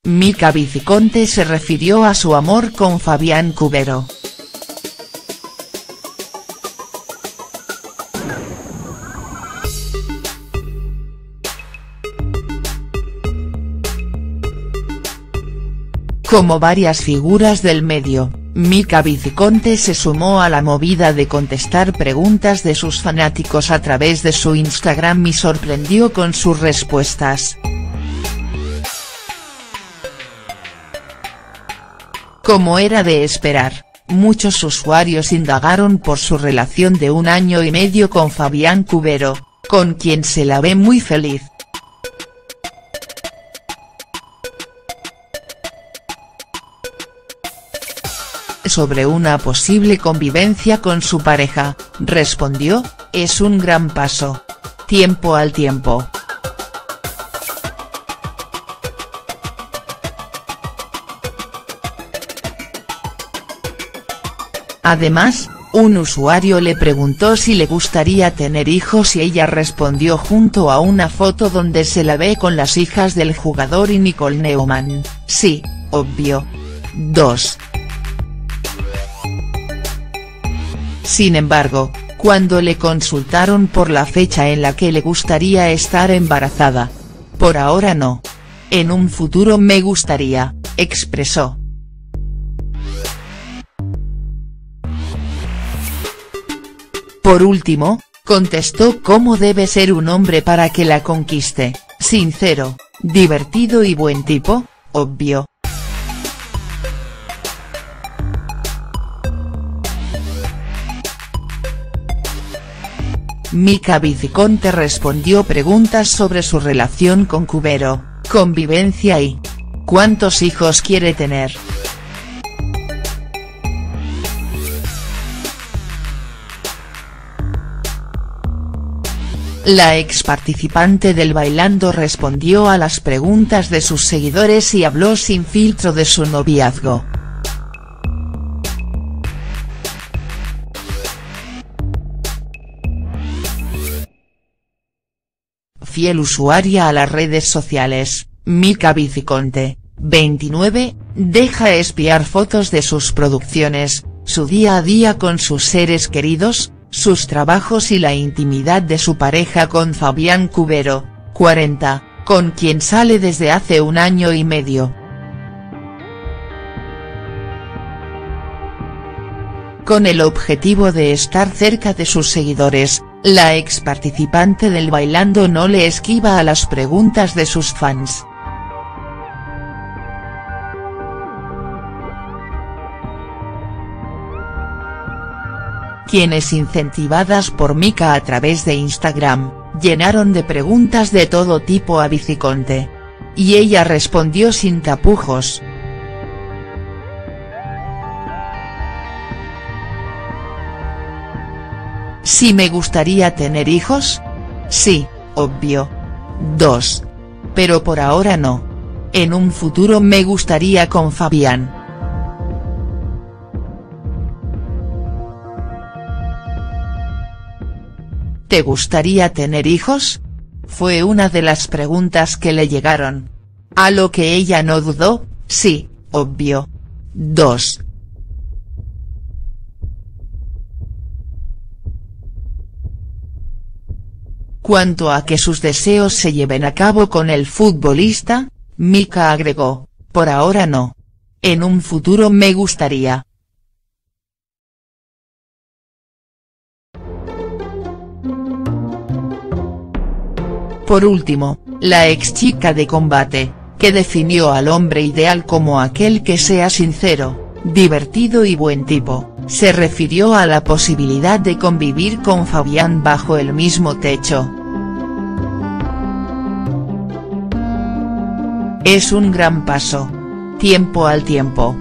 Mika Viciconte se refirió a su amor con Fabián Cubero. Como varias figuras del medio, Mika Viciconte se sumó a la movida de contestar preguntas de sus fanáticos a través de su Instagram y sorprendió con sus respuestas. Como era de esperar, muchos usuarios indagaron por su relación de 1 año y medio con Fabián Cubero, con quien se la ve muy feliz. Sobre una posible convivencia con su pareja, respondió: "Es un gran paso. Tiempo al tiempo". Además, un usuario le preguntó si le gustaría tener hijos y ella respondió junto a una foto donde se la ve con las hijas del jugador y Nicole Neumann: "Sí, obvio. 2. Sin embargo, cuando le consultaron por la fecha en la que le gustaría estar embarazada: "Por ahora no. En un futuro me gustaría", expresó. Por último, contestó cómo debe ser un hombre para que la conquiste: "Sincero, divertido y buen tipo, obvio". Mika Viciconte respondió preguntas sobre su relación con Cubero, convivencia y ¿cuántos hijos quiere tener?. La ex participante del Bailando respondió a las preguntas de sus seguidores y habló sin filtro de su noviazgo. Fiel usuaria a las redes sociales, Mika Viciconte, 29, deja espiar fotos de sus producciones, su día a día con sus seres queridos, sus trabajos y la intimidad de su pareja con Fabián Cubero, 40, con quien sale desde hace 1 año y medio. Con el objetivo de estar cerca de sus seguidores, la ex participante del Bailando no le esquiva a las preguntas de sus fans. Quienes, incentivadas por Mika a través de Instagram, llenaron de preguntas de todo tipo a Viciconte. Y ella respondió sin tapujos. ¿Si me gustaría tener hijos? Sí, obvio. 2. Pero por ahora no. En un futuro me gustaría con Fabián. ¿Te gustaría tener hijos?, fue una de las preguntas que le llegaron. A lo que ella no dudó: sí, obvio. 2. Cuanto a que sus deseos se lleven a cabo con el futbolista, Mika agregó: por ahora no. En un futuro me gustaría. Por último, la ex chica de Combate, que definió al hombre ideal como aquel que sea sincero, divertido y buen tipo, se refirió a la posibilidad de convivir con Fabián bajo el mismo techo. Es un gran paso. Tiempo al tiempo.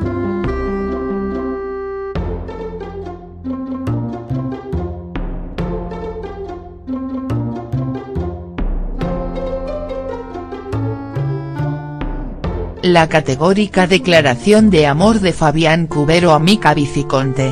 La categórica declaración de amor de Fabián Cubero a Mika Viciconte.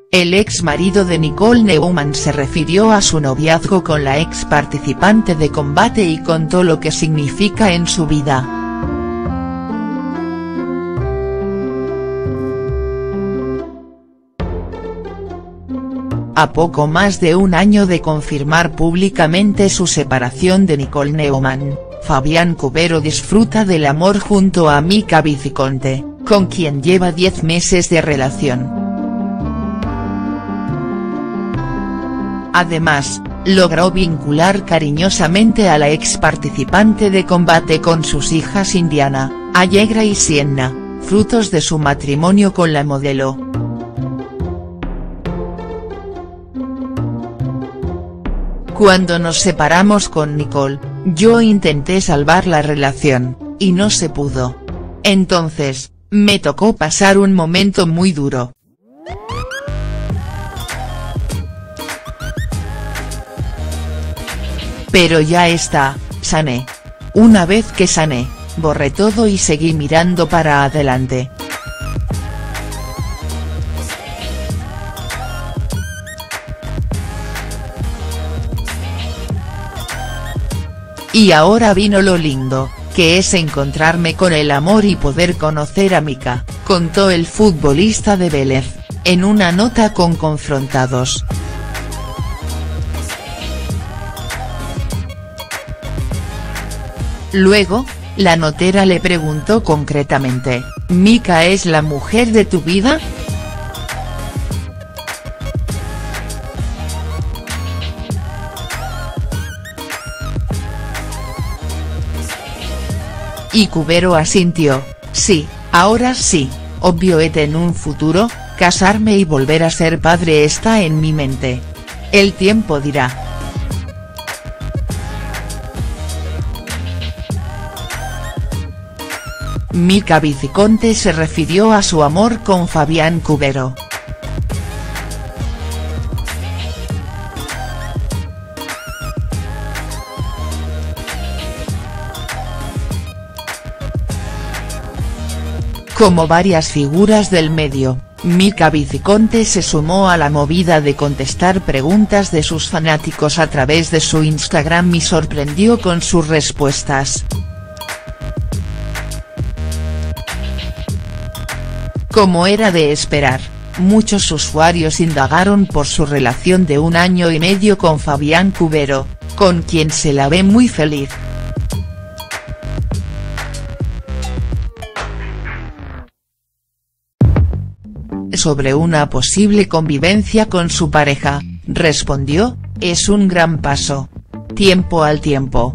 El ex marido de Nicole Neumann se refirió a su noviazgo con la ex participante de combate y contó lo que significa en su vida. A poco más de un año de confirmar públicamente su separación de Nicole Neumann, Fabián Cubero disfruta del amor junto a Mika Viciconte, con quien lleva 10 meses de relación. Además, logró vincular cariñosamente a la ex participante de combate con sus hijas Indiana, Allegra y Sienna, frutos de su matrimonio con la modelo. Cuando nos separamos con Nicole, yo intenté salvar la relación, y no se pudo. Entonces, me tocó pasar un momento muy duro. Pero ya está, sané. Una vez que sané, borré todo y seguí mirando para adelante. Y ahora vino lo lindo, que es encontrarme con el amor y poder conocer a Mika, contó el futbolista de Vélez, en una nota con Confrontados. Luego, la notera le preguntó concretamente, ¿Mika es la mujer de tu vida?. Y Cubero asintió, sí, ahora sí, obvio en un futuro, casarme y volver a ser padre está en mi mente. El tiempo dirá. Mika Viciconte se refirió a su amor con Fabián Cubero. Como varias figuras del medio, Mika Viciconte se sumó a la movida de contestar preguntas de sus fanáticos a través de su Instagram y sorprendió con sus respuestas. Como era de esperar, muchos usuarios indagaron por su relación de 1 año y medio con Fabián Cubero, con quien se la ve muy feliz. Sobre una posible convivencia con su pareja, respondió, es un gran paso. Tiempo al tiempo.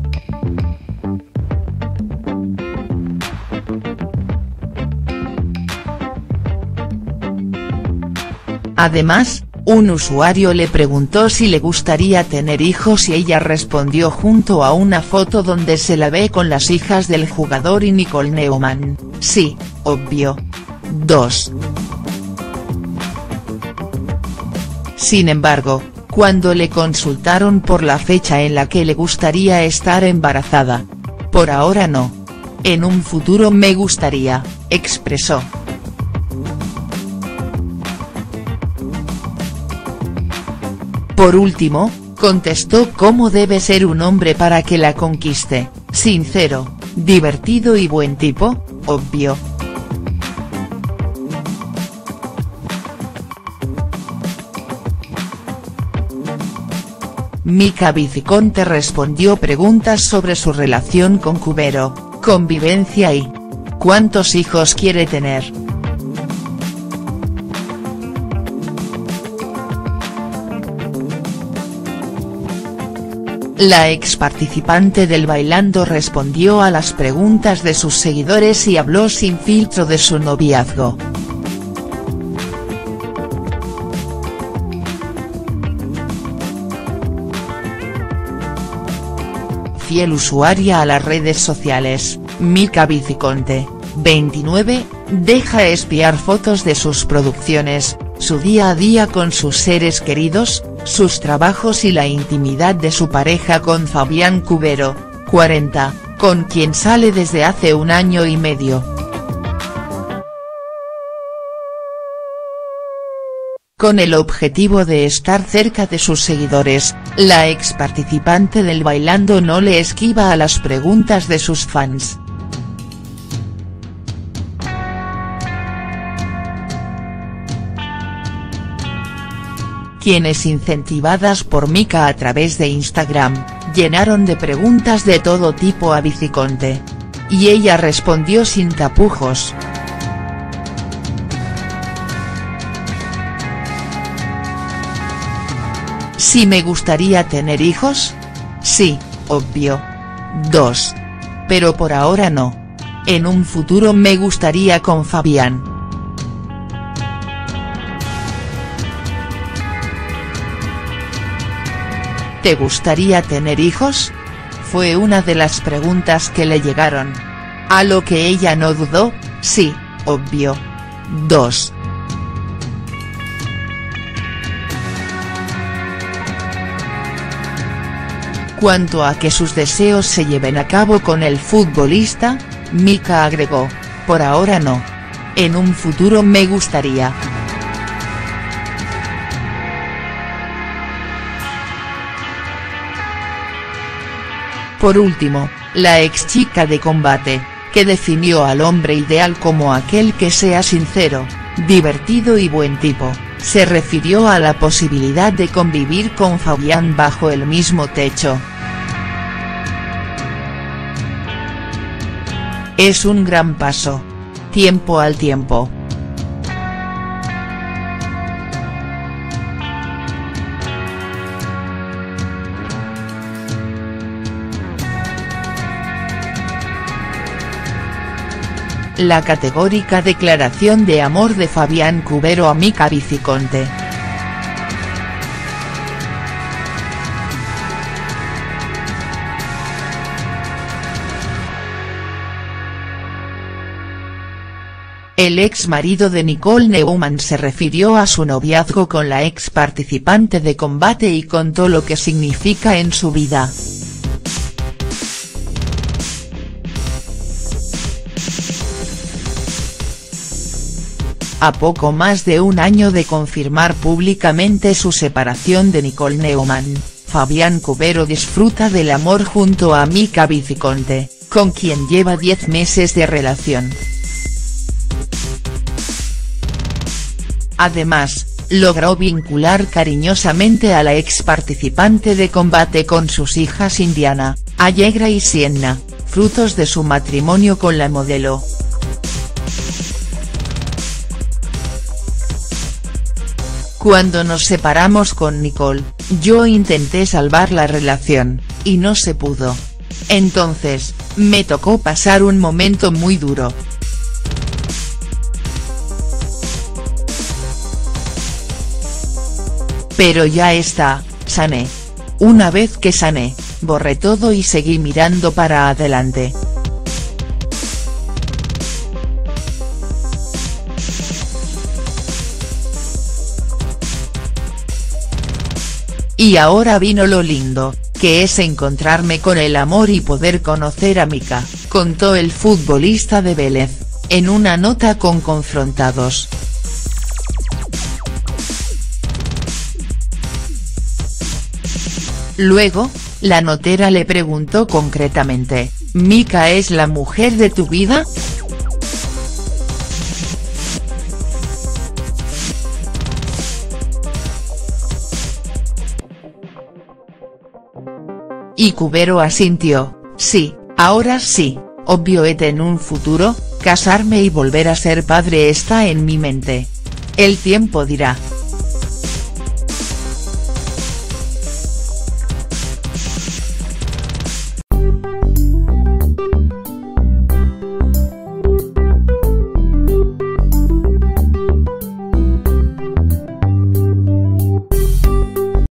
Además, un usuario le preguntó si le gustaría tener hijos y ella respondió junto a una foto donde se la ve con las hijas del jugador y Nicole Neumann, sí, obvio. 2. Sin embargo, cuando le consultaron por la fecha en la que le gustaría estar embarazada, por ahora no. En un futuro me gustaría, expresó. Por último, contestó cómo debe ser un hombre para que la conquiste, sincero, divertido y buen tipo, obvio. Mika Viciconte respondió preguntas sobre su relación con Cubero, convivencia y ¿cuántos hijos quiere tener?. La ex participante del Bailando respondió a las preguntas de sus seguidores y habló sin filtro de su noviazgo. Fiel usuaria a las redes sociales, Mika Viciconte, 29, deja espiar fotos de sus producciones, su día a día con sus seres queridos, sus trabajos y la intimidad de su pareja con Fabián Cubero, 40, con quien sale desde hace 1 año y medio. Con el objetivo de estar cerca de sus seguidores, la ex participante del Bailando no le esquiva a las preguntas de sus fans. Quienes, incentivadas por Mika a través de Instagram, llenaron de preguntas de todo tipo a Viciconte. Y ella respondió sin tapujos. ¿Si me gustaría tener hijos? Sí, obvio. 2. Pero por ahora no. En un futuro me gustaría con Fabián. ¿Te gustaría tener hijos? Fue una de las preguntas que le llegaron. A lo que ella no dudó, sí, obvio. 2. Cuanto a que sus deseos se lleven a cabo con el futbolista, Mika agregó, por ahora no. En un futuro me gustaría. Por último, la ex chica de Combate, que definió al hombre ideal como aquel que sea sincero, divertido y buen tipo, se refirió a la posibilidad de convivir con Fabián bajo el mismo techo. Es un gran paso. Tiempo al tiempo. La categórica declaración de amor de Fabián Cubero a Mika Viciconte. El ex marido de Nicole Neumann se refirió a su noviazgo con la ex participante de Combate y contó lo que significa en su vida. A poco más de un año de confirmar públicamente su separación de Nicole Neumann, Fabián Cubero disfruta del amor junto a Mika Viciconte, con quien lleva 10 meses de relación. Además, logró vincular cariñosamente a la ex participante de Combate con sus hijas Indiana, Allegra y Sienna, frutos de su matrimonio con la modelo. Cuando nos separamos con Nicole, yo intenté salvar la relación, y no se pudo. Entonces, me tocó pasar un momento muy duro. Pero ya está, sané. Una vez que sané, borré todo y seguí mirando para adelante. Y ahora vino lo lindo, que es encontrarme con el amor y poder conocer a Mika, contó el futbolista de Vélez, en una nota con Confrontados. Luego, la notera le preguntó concretamente, ¿Mika es la mujer de tu vida?. Y Cubero asintió, sí, ahora sí, obvio en un futuro, casarme y volver a ser padre está en mi mente. El tiempo dirá.